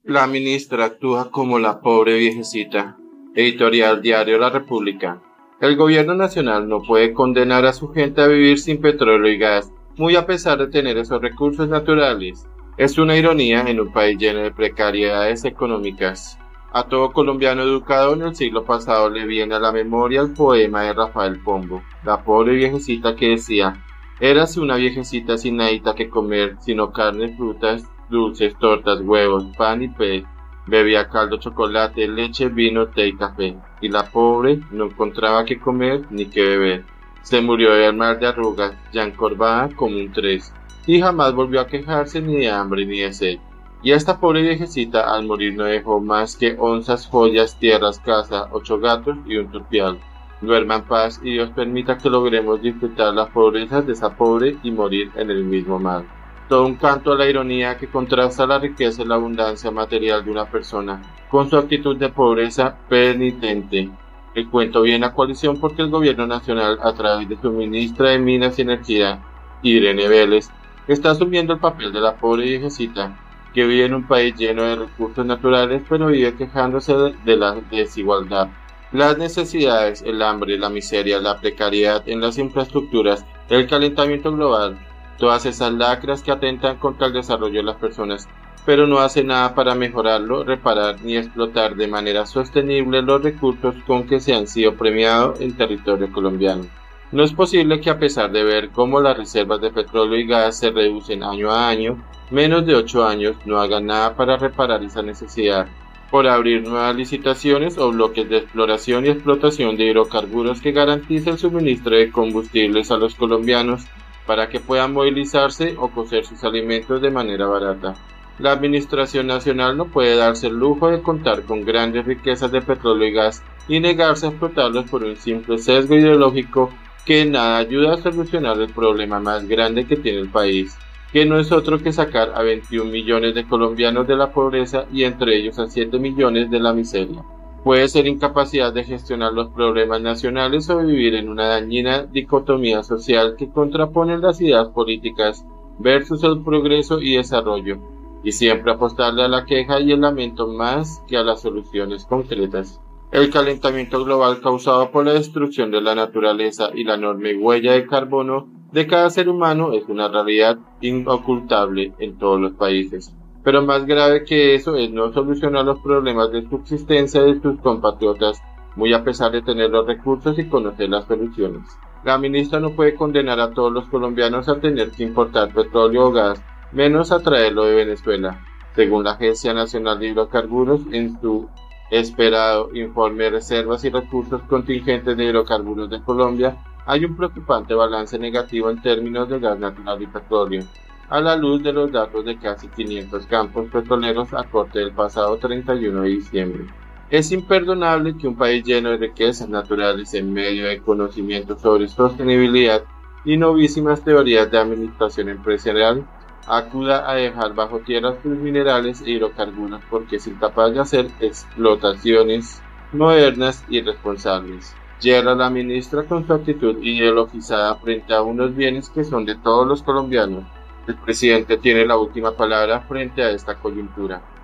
La ministra actúa como la pobre viejecita. Editorial Diario La República. El gobierno nacional no puede condenar a su gente a vivir sin petróleo y gas, muy a pesar de tener esos recursos naturales. Es una ironía en un país lleno de precariedades económicas. A todo colombiano educado en el siglo pasado le viene a la memoria el poema de Rafael Pombo, la pobre viejecita que decía: érase una viejecita sin nadita que comer, sino carne, frutas, dulces, tortas, huevos, pan y pez. Bebía caldo, chocolate, leche, vino, té y café. Y la pobre no encontraba qué comer ni qué beber. Se murió de mal de arrugas, ya encorvada como un tres. Y jamás volvió a quejarse ni de hambre ni de sed. Y esta pobre viejecita al morir no dejó más que onzas, joyas, tierras, casa, 8 gatos y un turpial. Duerma en paz y Dios permita que logremos disfrutar las pobrezas de esa pobre y morir en el mismo mar. Todo un canto a la ironía que contrasta la riqueza y la abundancia material de una persona con su actitud de pobreza penitente. El cuento viene a coalición porque el gobierno nacional, a través de su ministra de Minas y Energía, Irene Vélez, está asumiendo el papel de la pobre viejecita que vive en un país lleno de recursos naturales, pero vive quejándose de la desigualdad, las necesidades, el hambre, la miseria, la precariedad en las infraestructuras, el calentamiento global, todas esas lacras que atentan contra el desarrollo de las personas, pero no hace nada para mejorarlo, reparar ni explotar de manera sostenible los recursos con que se han sido premiados en territorio colombiano. No es posible que, a pesar de ver cómo las reservas de petróleo y gas se reducen año a año, menos de 8 años no hagan nada para reparar esa necesidad, por abrir nuevas licitaciones o bloques de exploración y explotación de hidrocarburos que garantice el suministro de combustibles a los colombianos para que puedan movilizarse o cocer sus alimentos de manera barata. La Administración Nacional no puede darse el lujo de contar con grandes riquezas de petróleo y gas y negarse a explotarlos por un simple sesgo ideológico que en nada ayuda a solucionar el problema más grande que tiene el país, que no es otro que sacar a 21 millones de colombianos de la pobreza y entre ellos a 7 millones de la miseria. Puede ser incapacidad de gestionar los problemas nacionales o vivir en una dañina dicotomía social que contrapone las ideas políticas versus el progreso y desarrollo, y siempre apostarle a la queja y el lamento más que a las soluciones concretas. El calentamiento global causado por la destrucción de la naturaleza y la enorme huella de carbono de cada ser humano es una realidad inocultable en todos los países. Pero más grave que eso es no solucionar los problemas de subsistencia de sus compatriotas, muy a pesar de tener los recursos y conocer las soluciones. La ministra no puede condenar a todos los colombianos a tener que importar petróleo o gas, menos a traerlo de Venezuela. Según la Agencia Nacional de Hidrocarburos, en su esperado informe de reservas y recursos contingentes de hidrocarburos de Colombia, hay un preocupante balance negativo en términos de gas natural y petróleo, a la luz de los datos de casi 500 campos petroleros a corte del pasado 31 de diciembre. Es imperdonable que un país lleno de riquezas naturales en medio de conocimientos sobre sostenibilidad y novísimas teorías de administración empresarial acuda a dejar bajo tierra sus minerales e hidrocarburos porque es incapaz de hacer explotaciones modernas y responsables. Yerra la ministra con su actitud ideologizada frente a unos bienes que son de todos los colombianos. El presidente tiene la última palabra frente a esta coyuntura.